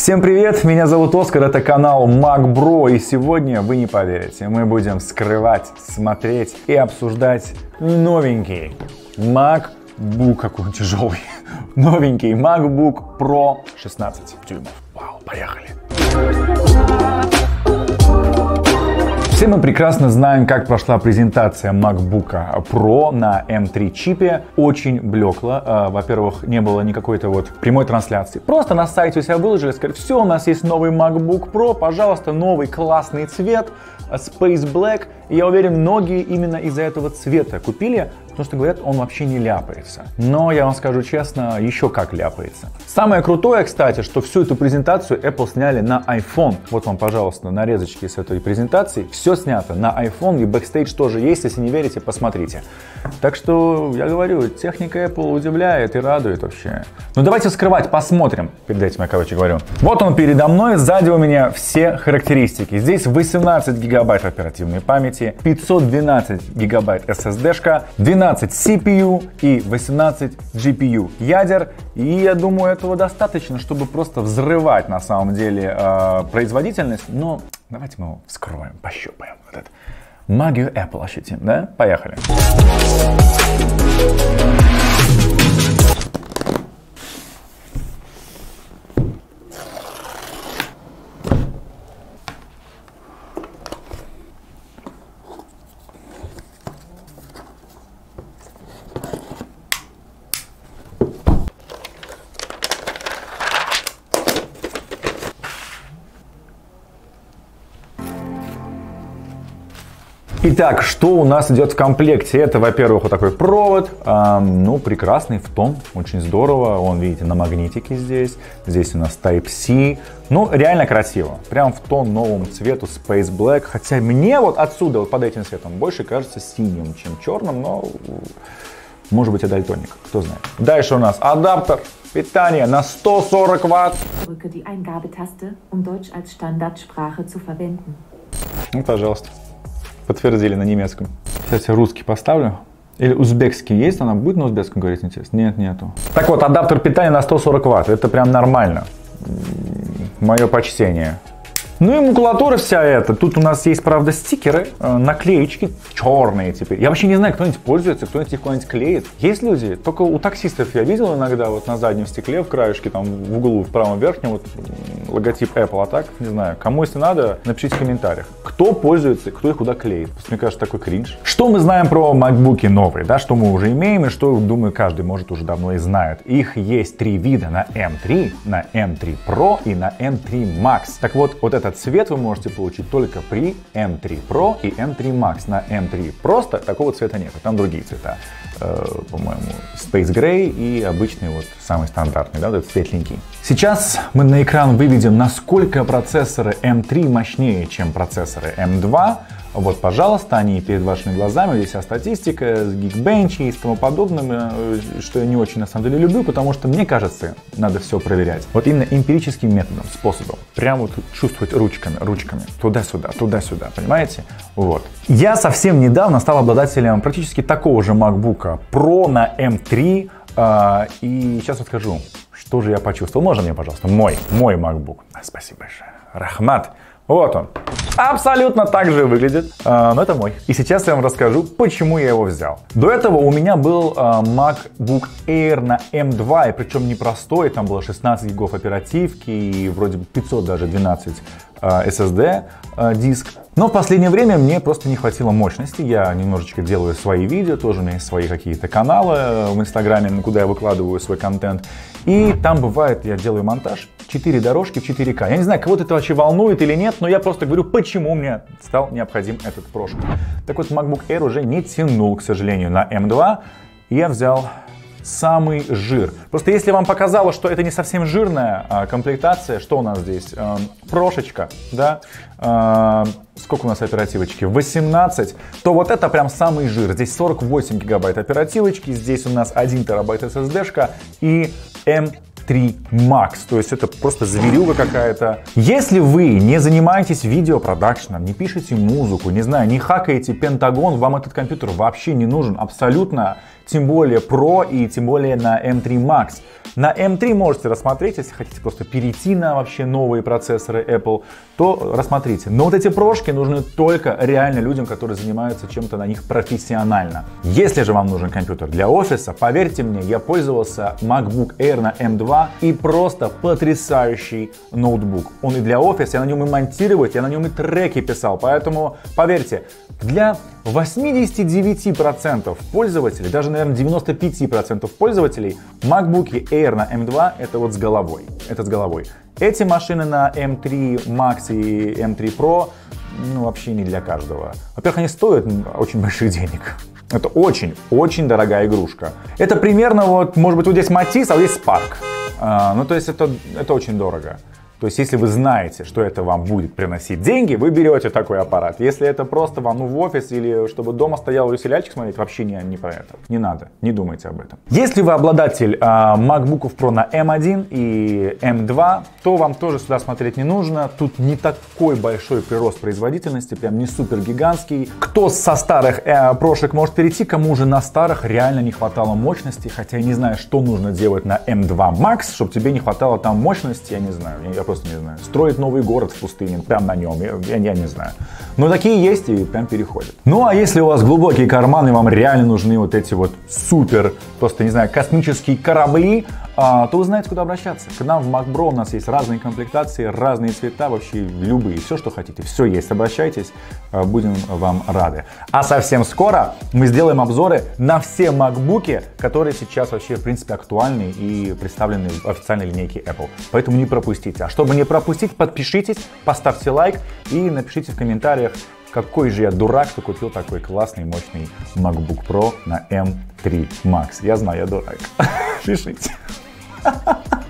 Всем привет, меня зовут Оскар, это канал MacBro, и сегодня, вы не поверите, мы будем вскрывать, смотреть и обсуждать новенький MacBook, какой он тяжелый, новенький MacBook Pro 16 дюймов. Вау, поехали! Все мы прекрасно знаем, как прошла презентация MacBook Pro на M3 чипе. Очень блекло. Во-первых, не было никакой-то вот прямой трансляции. Просто на сайте у себя выложили, сказали, все, у нас есть новый MacBook Pro, пожалуйста, новый классный цвет, Space Black. И я уверен, многие именно из-за этого цвета купили, потому что, говорят, он вообще не ляпается. Но я вам скажу честно, еще как ляпается. Самое крутое, кстати, что всю эту презентацию Apple сняли на iPhone. Вот вам, пожалуйста, нарезочки с этой презентации. Все снято на iPhone, и бэкстейдж тоже есть. Если не верите, посмотрите. Так что, я говорю, техника Apple удивляет и радует вообще. Ну давайте вскрывать, посмотрим. Перед этим я, говорю. Вот он передо мной, сзади у меня все характеристики. Здесь 18 гигабайт оперативной памяти, 512 гигабайт SSD-шка, 12 CPU и 18 GPU ядер. И я думаю, этого достаточно, чтобы просто взрывать на самом деле производительность. Но давайте мы его вскроем, пощупаем. Вот это. Магию Apple ощутим, да? Поехали. Итак, что у нас идет в комплекте? Это, во-первых, вот такой провод, ну, прекрасный в тон, очень здорово, он, видите, на магнитике здесь, здесь у нас Type-C, ну, реально красиво, прям в тон новому цвету Space Black, хотя мне вот отсюда, вот под этим цветом, больше кажется синим, чем черным, но, может быть, я дальтоник, кто знает. Дальше у нас адаптер питания на 140 Вт. Drücke die Eingabetaste, um Deutsch als Standardsprache zu verwenden. Ну, пожалуйста. Подтвердили на немецком. Сейчас я русский поставлю. Или узбекский есть? Она будет на узбекском говорить, интересно? Нет, нету. Так вот, адаптер питания на 140 Вт. Это прям нормально. Мое почтение. Ну и макулатура вся эта. Тут у нас есть, правда, стикеры, наклеечки черные теперь. Я вообще не знаю, кто-нибудь пользуется, кто-нибудь их куда-нибудь клеит. Есть люди? Только у таксистов я видел иногда вот на заднем стекле, в краешке, там в углу, в правом верхнем, вот логотип Apple. А так, не знаю, кому если надо, напишите в комментариях. Кто пользуется, кто их куда клеит. Потому что, мне кажется, такой кринж. Что мы знаем про MacBook'и новые, да, что мы уже имеем и что, думаю, каждый, может, уже давно и знает. Их есть три вида: на M3, на M3 Pro и на M3 Max. Так вот, вот этот цвет вы можете получить только при M3 Pro и M3 Max. На M3 просто такого цвета нет, там другие цвета. По-моему, Space Gray и обычный вот самый стандартный, да, вот этот светленький. Сейчас мы на экран выведем, насколько процессоры M3 мощнее, чем процессоры M2. Вот, пожалуйста, они перед вашими глазами, здесь вся статистика, Geekbench и тому подобное, что я не очень на самом деле люблю, потому что, мне кажется, надо все проверять. Вот именно эмпирическим методом, способом. Прям вот чувствовать ручками, туда-сюда, понимаете? Вот. Я совсем недавно стал обладателем практически такого же MacBook Pro на M3, и сейчас вот скажу, что же я почувствовал. Можно мне, пожалуйста, мой MacBook? Спасибо большое. Рахмат. Вот он. Абсолютно так же выглядит, но это мой. И сейчас я вам расскажу, почему я его взял. До этого у меня был MacBook Air на M2, и причем не простой, там было 16 гигов оперативки и вроде бы 512 SSD диск. Но в последнее время мне просто не хватило мощности. Я немножечко делаю свои видео, тоже у меня есть свои какие-то каналы в Инстаграме, куда я выкладываю свой контент. И там бывает, я делаю монтаж, 4 дорожки в 4К. Я не знаю, кого-то это вообще волнует или нет, но я просто говорю, почему мне стал необходим этот прошка. Так вот, MacBook Air уже не тянул, к сожалению, на M2. И я взял самый жир. Просто если вам показалось, что это не совсем жирная комплектация, что у нас здесь? Прошечка, да? Сколько у нас оперативочки? 18. То вот это прям самый жир. Здесь 48 гигабайт оперативочки, здесь у нас 1 терабайт SSD-шка и M3 Max. То есть это просто зверюга какая-то. Если вы не занимаетесь видеопродакшеном, не пишете музыку, не знаю, не хакаете Пентагон, вам этот компьютер вообще не нужен абсолютно. тем более Pro и тем более на M3 Max. На M3 можете рассмотреть, если хотите просто перейти на вообще новые процессоры Apple, то рассмотрите. Но вот эти прошки нужны только реально людям, которые занимаются чем-то на них профессионально. Если же вам нужен компьютер для офиса, поверьте мне, я пользовался MacBook Air на M2 и просто потрясающий ноутбук. Он и для офиса, я на нем и монтировать, я на нем и треки писал, поэтому поверьте, для 89% пользователей, даже, наверное, 95% пользователей MacBook Air на M2 это вот с головой. Это с головой. Эти машины на M3 Max и M3 Pro, ну, вообще не для каждого. Во-первых, они стоят очень больших денег. Это очень дорогая игрушка. Это примерно вот, может быть, вот здесь Matisse, а вот здесь Spark. Ну, то есть это очень дорого. То есть, если вы знаете, что это вам будет приносить деньги, вы берете такой аппарат. Если это просто вам в офис или чтобы дома стоял и сериальчик смотреть, вообще не про это. Не надо, не думайте об этом. Если вы обладатель MacBook Pro на M1 и M2, то вам тоже сюда смотреть не нужно. Тут не такой большой прирост производительности, прям не супер гигантский. Кто со старых прошек может перейти, кому уже на старых реально не хватало мощности. Хотя я не знаю, что нужно делать на M2 Max, чтобы тебе не хватало там мощности, я не знаю. Я просто не знаю. Строить новый город в пустыне, прям на нем, я не знаю. Но такие есть и прям переходят. Ну а если у вас глубокие карманы, вам реально нужны вот эти вот супер, просто не знаю, космические корабли, то вы знаете, куда обращаться. К нам в MacBro у нас есть разные комплектации, разные цвета, вообще любые, все, что хотите, все есть. Обращайтесь, будем вам рады. А совсем скоро мы сделаем обзоры на все MacBook'и, которые сейчас вообще, в принципе, актуальны и представлены в официальной линейке Apple. Поэтому не пропустите. А чтобы не пропустить, подпишитесь, поставьте лайк и напишите в комментариях, какой же я дурак, что купил такой классный, мощный MacBook Pro на M3 Max. Я знаю, я дурак. Пишите.